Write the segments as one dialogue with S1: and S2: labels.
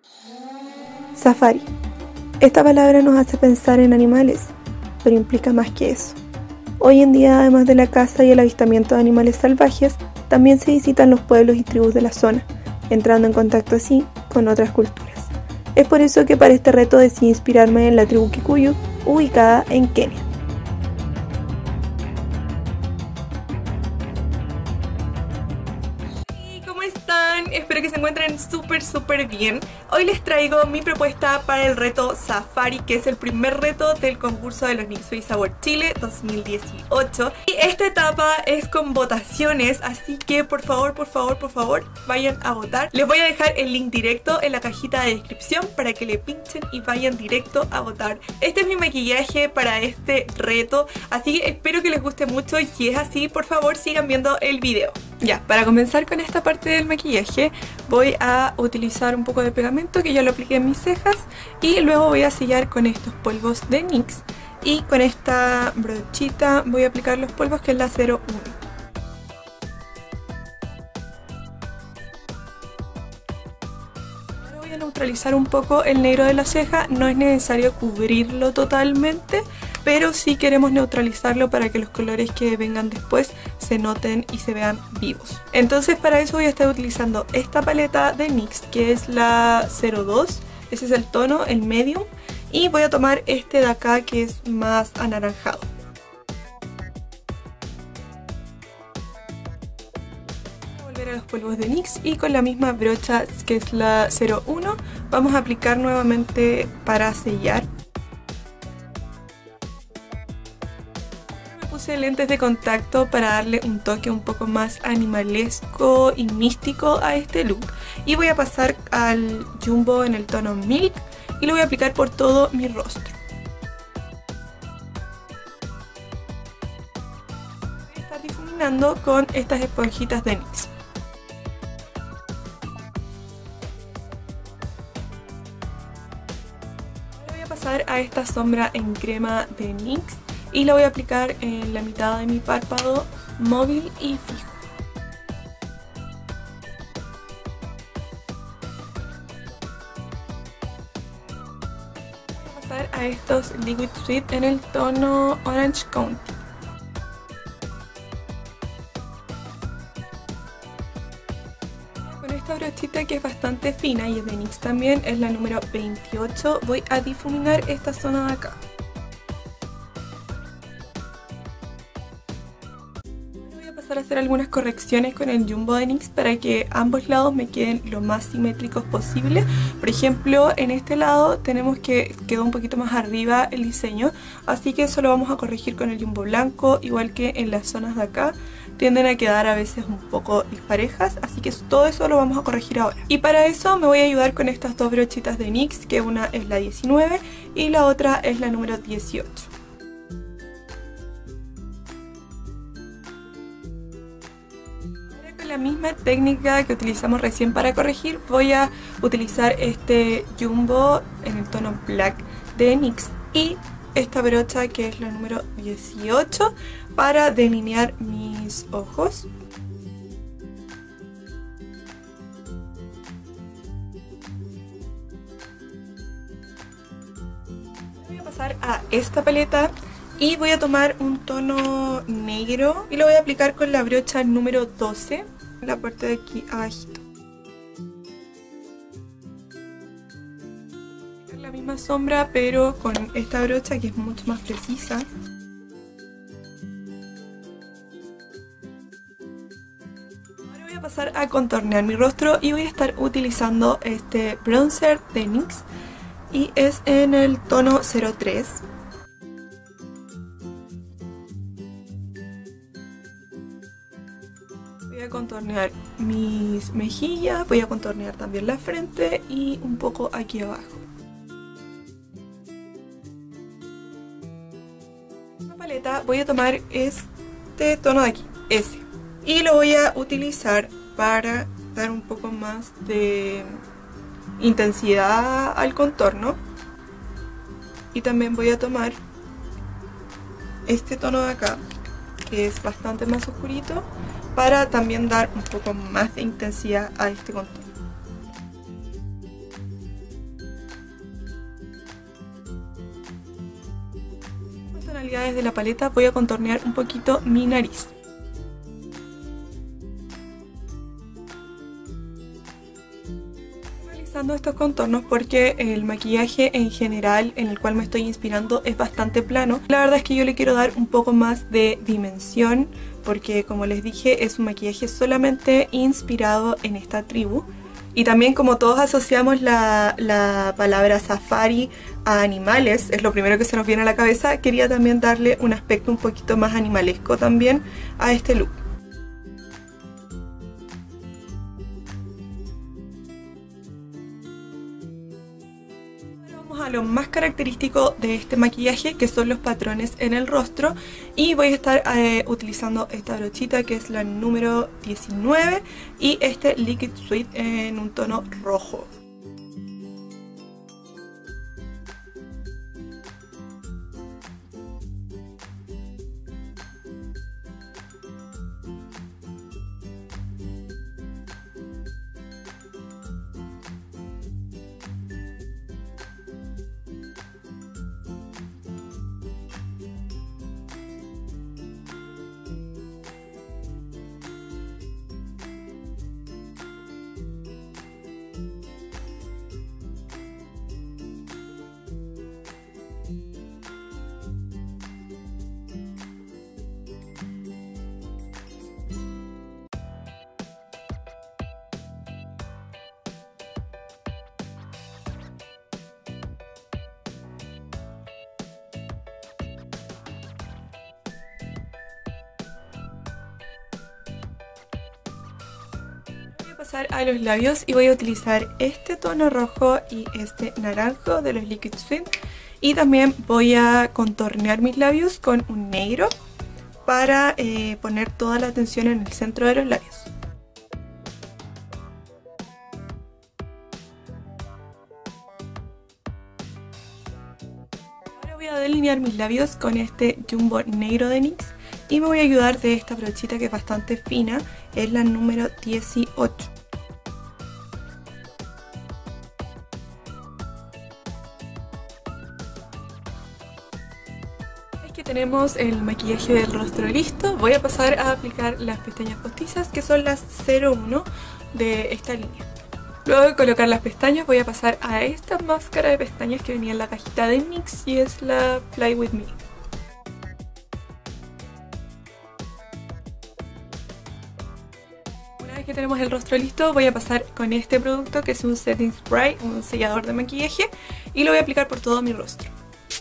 S1: Safari. Esta palabra nos hace pensar en animales, pero implica más que eso. Hoy en día, además de la caza y el avistamiento de animales salvajes, también se visitan los pueblos y tribus de la zona, entrando en contacto así con otras culturas. Es por eso que para este reto decidí inspirarme en la tribu Kikuyu, ubicada en Kenia. ¿Cómo están? Espero que se encuentren súper bien. Hoy les traigo mi propuesta para el reto Safari, que es el primer reto del concurso de los Nixui Sabor Chile 2018. Y esta etapa es con votaciones, así que por favor, vayan a votar. Les voy a dejar el link directo en la cajita de descripción para que le pinchen y vayan directo a votar. Este es mi maquillaje para este reto, así que espero que les guste mucho y si es así, por favor sigan viendo el video. Ya, para comenzar con esta parte del maquillaje voy a utilizar un poco de pegamento que ya lo apliqué en mis cejas y luego voy a sellar con estos polvos de NYX y con esta brochita voy a aplicar los polvos, que es la 01. Ahora voy a neutralizar un poco el negro de la ceja, no es necesario cubrirlo totalmente, pero sí queremos neutralizarlo para que los colores que vengan después se noten y se vean vivos. Entonces para eso voy a estar utilizando esta paleta de NYX, que es la 02, ese es el tono, el medium, y voy a tomar este de acá que es más anaranjado. Voy a volver a los polvos de NYX y con la misma brocha que es la 01 vamos a aplicar nuevamente para sellar. Puse lentes de contacto para darle un toque un poco más animalesco y místico a este look. Y voy a pasar al Jumbo en el tono Milk y lo voy a aplicar por todo mi rostro. Voy a estar difuminando con estas esponjitas de NYX. Ahora voy a pasar a esta sombra en crema de NYX y la voy a aplicar en la mitad de mi párpado móvil y fijo. Voy a pasar a estos Liquid Sweet en el tono Orange County. Con esta brochita que es bastante fina y es de NYX también, es la número 28, voy a difuminar esta zona de acá. A hacer algunas correcciones con el Jumbo de NYX para que ambos lados me queden lo más simétricos posible. Por ejemplo, en este lado tenemos que quedó un poquito más arriba el diseño, así que eso lo vamos a corregir con el Jumbo blanco, igual que en las zonas de acá tienden a quedar a veces un poco disparejas, así que todo eso lo vamos a corregir ahora. Y para eso me voy a ayudar con estas dos brochitas de NYX, que una es la 19 y la otra es la número 18. La misma técnica que utilizamos recién para corregir, voy a utilizar este Jumbo en el tono Black de NYX y esta brocha que es la número 18 para delinear mis ojos. Voy a pasar a esta paleta y voy a tomar un tono negro y lo voy a aplicar con la brocha número 12 en la parte de aquí abajito. La misma sombra pero con esta brocha que es mucho más precisa. Ahora voy a pasar a contornear mi rostro y voy a estar utilizando este bronzer de NYX y es en el tono 03. Voy a contornear mis mejillas, voy a contornear también la frente y un poco aquí abajo. En la paleta voy a tomar este tono de aquí, ese, y lo voy a utilizar para dar un poco más de intensidad al contorno. Y también voy a tomar este tono de acá, que es bastante más oscurito, para también dar un poco más de intensidad a este contorno. tonalidades de la paleta voy a contornear un poquito mi nariz. Realizando estos contornos porque el maquillaje en general en el cual me estoy inspirando es bastante plano. La verdad es que yo le quiero dar un poco más de dimensión porque, como les dije, es un maquillaje solamente inspirado en esta tribu. Y también, como todos asociamos la palabra safari a animales, es lo primero que se nos viene a la cabeza, quería también darle un aspecto un poquito más animalesco también a este look. A lo más característico de este maquillaje, que son los patrones en el rostro, y voy a estar utilizando esta brochita que es la número 19 y este Liquid Sweet en un tono rojo. Pasar a los labios y voy a utilizar este tono rojo y este naranjo de los Liquid Sweet, y también voy a contornear mis labios con un negro para poner toda la atención en el centro de los labios. Ahora voy a delinear mis labios con este jumbo negro de NYX. Y me voy a ayudar de esta brochita que es bastante fina, es la número 18. Es que tenemos el maquillaje del rostro listo. Voy a pasar a aplicar las pestañas postizas, que son las 01 de esta línea. Luego de colocar las pestañas voy a pasar a esta máscara de pestañas que venía en la cajita de NYX y es la Fly With Me. Que tenemos el rostro listo, voy a pasar con este producto que es un setting spray, un sellador de maquillaje, y lo voy a aplicar por todo mi rostro.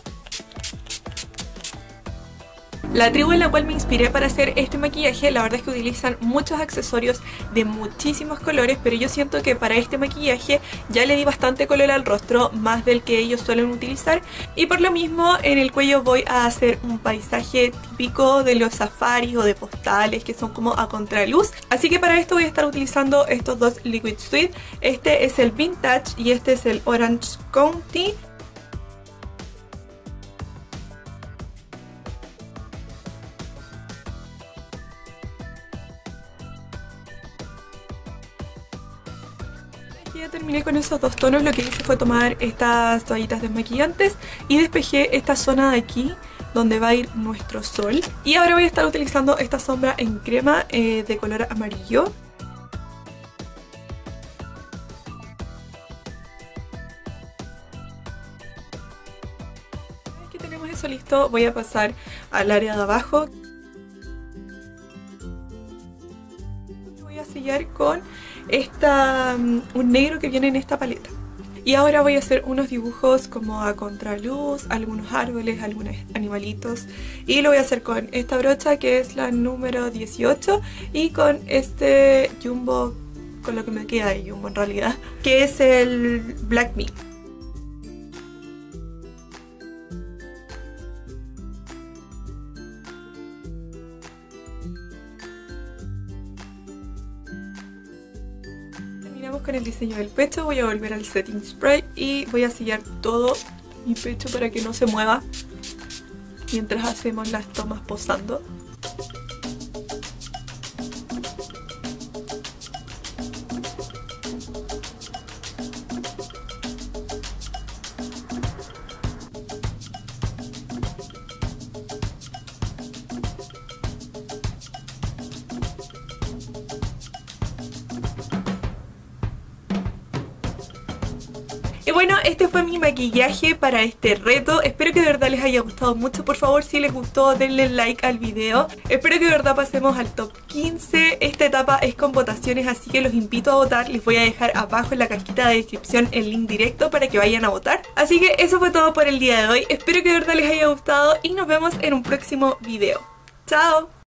S1: La tribu en la cual me inspiré para hacer este maquillaje, la verdad es que utilizan muchos accesorios de muchísimos colores, pero yo siento que para este maquillaje ya le di bastante color al rostro, más del que ellos suelen utilizar, y por lo mismo en el cuello voy a hacer un paisaje típico de los safaris o de postales que son como a contraluz. Así que para esto voy a estar utilizando estos dos Liquid Sweet. Este es el Vintage y este es el Orange County. Ya terminé con esos dos tonos. Lo que hice fue tomar estas toallitas desmaquillantes y despejé esta zona de aquí donde va a ir nuestro sol. Y ahora voy a estar utilizando esta sombra en crema de color amarillo. Una vez que tenemos eso listo, voy a pasar al área de abajo. Voy a sellar con un negro que viene en esta paleta. Y ahora voy a hacer unos dibujos como a contraluz, algunos árboles, algunos animalitos. Y lo voy a hacer con esta brocha que es la número 18 y con este jumbo, con lo que me queda de jumbo en realidad, que es el Black Me. Con el diseño del pecho, voy a volver al setting spray y voy a sellar todo mi pecho para que no se mueva mientras hacemos las tomas posando. Y bueno, este fue mi maquillaje para este reto. Espero que de verdad les haya gustado mucho. Por favor, si les gustó, denle like al video. Espero que de verdad pasemos al top 15. Esta etapa es con votaciones, así que los invito a votar. Les voy a dejar abajo en la cajita de descripción el link directo para que vayan a votar. Así que eso fue todo por el día de hoy. Espero que de verdad les haya gustado y nos vemos en un próximo video. ¡Chao!